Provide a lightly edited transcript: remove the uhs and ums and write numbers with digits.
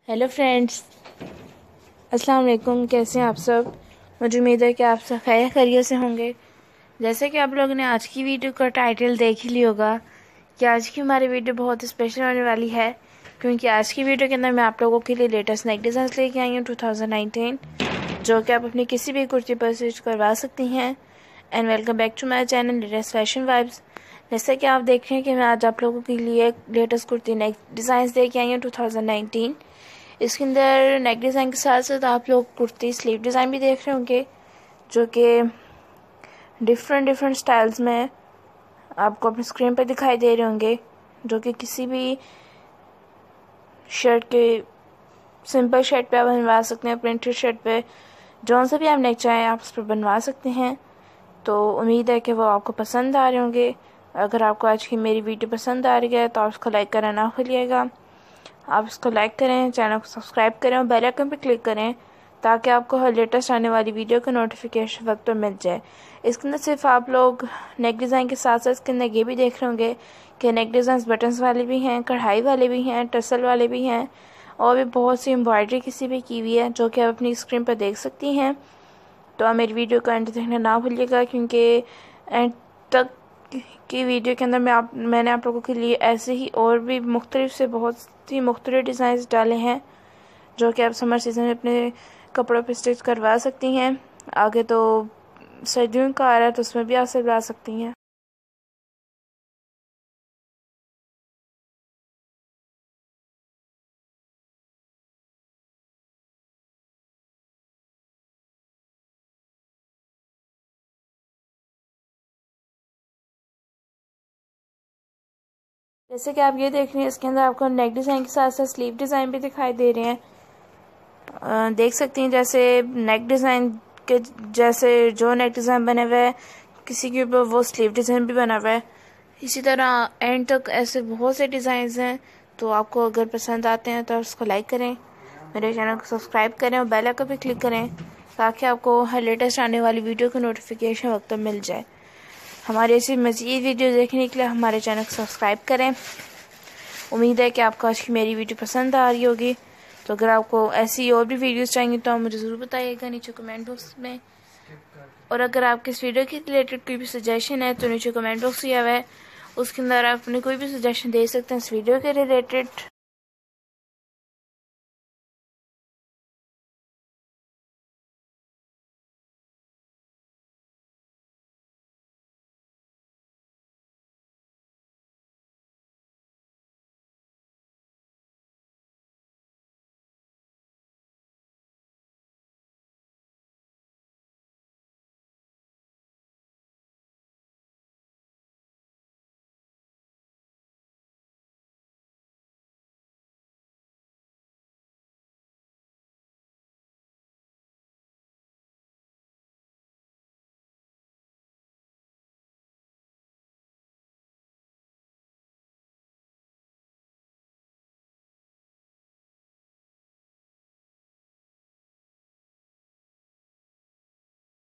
Hello friends, अस्सलाम वालेकुम। कैसे हैं आप सब? मुझे उम्मीद है कि आप सब खैर खैरियत से होंगे। जैसे कि आप लोगों ने आज की वीडियो का टाइटल देख ही लिया होगा कि आज की हमारी वीडियो बहुत स्पेशल होने वाली है, क्योंकि आज की वीडियो के अंदर मैं आप लोगों के लिए लेटेस्ट नेक डिज़ाइन लेके आई हूँ 2019, जो कि आप अपनी किसी भी कुर्ती पर स्टिच करवा सकती हैं। And welcome back to my channel latest fashion vibes. जैसे कि आप देख रहे हैं कि मैं आज आप लोगों के लिए लेटेस्ट कुर्ती नेक डिज़ाइन लेके आई हूँ 2019। इसके अंदर नेक डिज़ाइन के साथ साथ आप लोग कुर्ती स्लीव डिज़ाइन भी देख रहे होंगे, जो कि डिफरेंट स्टाइल्स में आपको अपनी स्क्रीन पर दिखाई दे रहे होंगे, जो कि किसी भी शर्ट के सिंपल शर्ट पे आप बनवा सकते हैं, प्रिंटेड शर्ट पे जौन सा भी आप नेक चाहें आप उस पर बनवा सकते हैं। तो उम्मीद है कि वो आपको पसंद आ रहे होंगे। अगर आपको आज की मेरी वीडियो पसंद आ रही है तो आप उसको लाइक करना ना भूलिएगा। आप इसको लाइक करें, चैनल को सब्सक्राइब करें और बेल आइकन पर क्लिक करें, ताकि आपको हर लेटेस्ट आने वाली वीडियो का नोटिफिकेशन वक्त पर मिल जाए। इसके अंदर सिर्फ आप लोग नेक डिज़ाइन के साथ साथ इसके अंदर ये भी देख रहे होंगे कि नेक डिज़ाइन बटन्स वाले भी हैं, कढ़ाई वाले भी हैं, टसल वाले भी हैं, और भी बहुत सी एम्ब्रॉयडरी किसी भी की हुई है, जो कि आप अपनी स्क्रीन पर देख सकती हैं। तो आप मेरी वीडियो का एंड देखना ना भूलिएगा, क्योंकि एंड तक की वीडियो के अंदर मैंने आप लोगों के लिए ऐसे ही और भी बहुत ही मुख्तलिफ डिज़ाइन डाले हैं, जो कि आप समर सीज़न में अपने कपड़ों पे स्टिच करवा सकती हैं। आगे तो सर्दियों का आ रहा है तो उसमें भी आप सिलवा सकती हैं। जैसे कि आप ये देख रहे हैं, इसके अंदर आपको नेक डिज़ाइन के साथ साथ स्लीव डिज़ाइन भी दिखाई दे रहे हैं। देख सकती हैं जैसे नेक डिज़ाइन के जैसे जो नेक डिज़ाइन बने हुए है किसी के ऊपर, वो स्लीव डिज़ाइन भी बना हुआ है। इसी तरह एंड तक ऐसे बहुत से डिज़ाइंस हैं। तो आपको अगर पसंद आते हैं तो उसको लाइक करें, मेरे चैनल को सब्सक्राइब करें और बेल आइकन पर क्लिक करें, ताकि आपको हर लेटेस्ट आने वाली वीडियो का नोटिफिकेशन वक्त पर मिल जाए। हमारी ऐसी मज़ीद वीडियो देखने के लिए हमारे चैनल को सब्सक्राइब करें। उम्मीद है कि आपको आज की मेरी वीडियो पसंद आ रही होगी। तो अगर आपको ऐसी और भी वीडियोस चाहिए तो आप मुझे ज़रूर बताइएगा नीचे कमेंट बॉक्स में। और अगर आपके इस वीडियो के रिलेटेड कोई भी सजेशन है तो नीचे कमेंट बॉक्स दिया हुआ है, उसके अंदर आप अपनी कोई भी सजेशन दे सकते हैं इस वीडियो के रिलेटेड।